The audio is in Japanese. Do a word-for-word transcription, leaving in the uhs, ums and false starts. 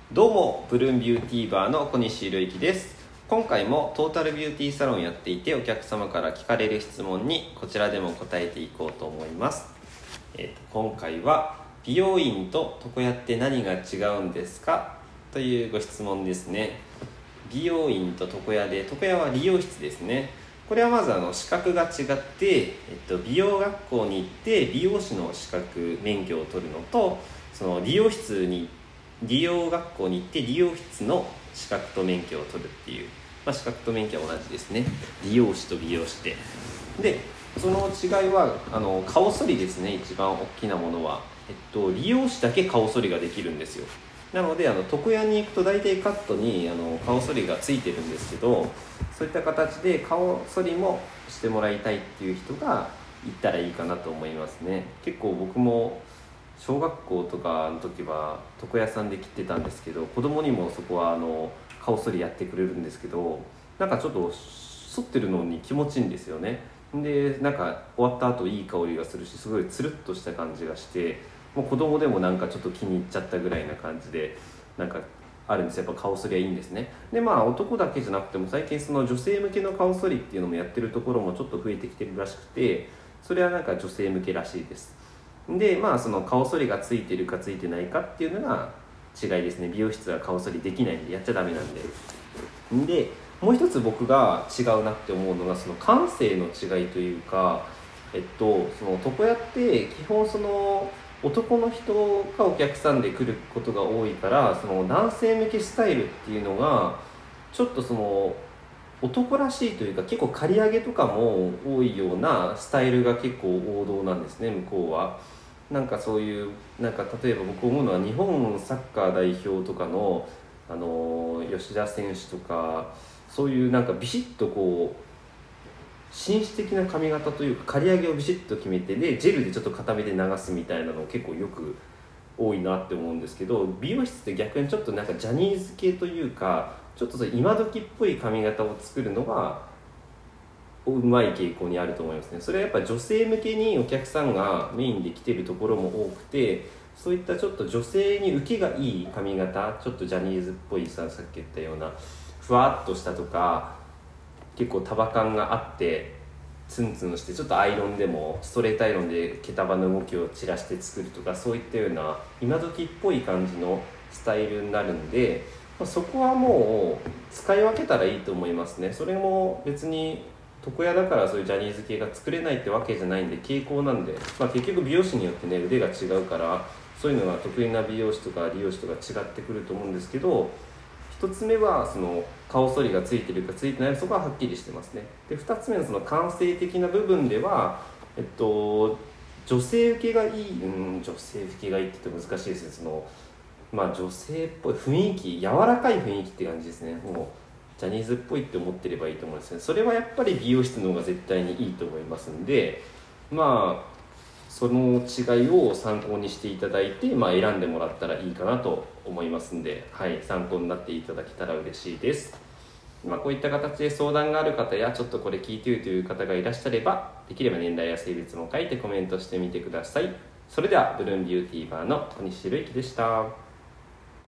どうもブルーンビューティーバーの小西宏之です。今回もトータルビューティーサロンやっていて、お客様から聞かれる質問にこちらでも答えていこうと思います。えー、と今回は美容院と床屋って何が違うんですかというご質問ですね。美容院と床屋で、床屋は理容室ですね。これはまずあの資格が違って、えっと、美容学校に行って美容師の資格免許を取るのと、その理容室に理容学校に行って理容室の資格と免許を取るっていう、まあ、資格と免許は同じですね。理容師と美容師ででその違いはあの顔剃りですね。一番大きなものは、えっと、理容師だけ顔剃りができるんですよ。なのであの床屋に行くと大体カットにあの顔剃りがついてるんですけど、そういった形で顔剃りもしてもらいたいっていう人が行ったらいいかなと思いますね。結構僕も小学校とかの時は床屋さんで切ってたんですけど、子供にもそこはあの顔剃りやってくれるんですけど、なんかちょっと剃ってるのに気持ちいいんですよね。でなんか終わった後いい香りがするし、すごいつるっとした感じがして、もう子供でもなんかちょっと気に入っちゃったぐらいな感じで、なんかあるんですよ。やっぱ顔剃りはいいんですね。でまあ男だけじゃなくても最近その女性向けの顔剃りっていうのもやってるところもちょっと増えてきてるらしくて、それはなんか女性向けらしいです。でまあその顔剃りがついてるかついてないかっていうのが違いですね。美容室は顔剃りできないんで、やっちゃダメなんで。でもう一つ僕が違うなって思うのが、その感性の違いというか、えっとその床屋って基本その男の人がお客さんで来ることが多いから、その男性向けスタイルっていうのがちょっとその男らしいというか、結構刈り上げとかも多いようなスタイルが結構王道なんですね、向こうは。なんかそういうなんか例えば僕思うのは、日本サッカー代表とかの、あの吉田選手とか、そういうなんかビシッとこう紳士的な髪型というか、刈り上げをビシッと決めて、でジェルでちょっと固めて流すみたいなの結構よく多いなって思うんですけど、美容室って逆にちょっとなんかジャニーズ系というか、ちょっと今時っぽい髪型を作るのがうまい傾向にあると思いますね。それはやっぱ女性向けにお客さんがメインで来てるところも多くて、そういったちょっと女性に受けがいい髪型、ちょっとジャニーズっぽいさ、さっき言ったようなふわっとしたとか、結構束感があってツンツンして、ちょっとアイロンでもストレートアイロンで毛束の動きを散らして作るとか、そういったような今時っぽい感じのスタイルになるんで、まあ、そこはもう使い分けたらいいと思いますね。それも別に床屋だからそういうジャニーズ系が作れないってわけじゃないんで、傾向なんで、まあ、結局美容師によってね腕が違うから、そういうのが得意な美容師とか理容師とか違ってくると思うんですけど、一つ目はその顔剃りがついてるかついてないか、そこははっきりしてますね。で二つ目のその感性的な部分では、えっと女性受けがいい、うん女性受けがいいって言って難しいですね。そのまあ女性っぽい雰囲気、柔らかい雰囲気って感じですね。もうジャニーズっぽいって思ってればいいと思うんですね。それはやっぱり美容室の方が絶対にいいと思いますんで、まあその違いを参考にしていただいて、まあ、選んでもらったらいいかなと思いますんで、はい、参考になっていただけたら嬉しいです。まあ、こういった形で相談がある方や、ちょっとこれ聞いているという方がいらっしゃれば、できれば年代や性別も書いてコメントしてみてください。それではブルーンビューティーバーの小西宏之でした。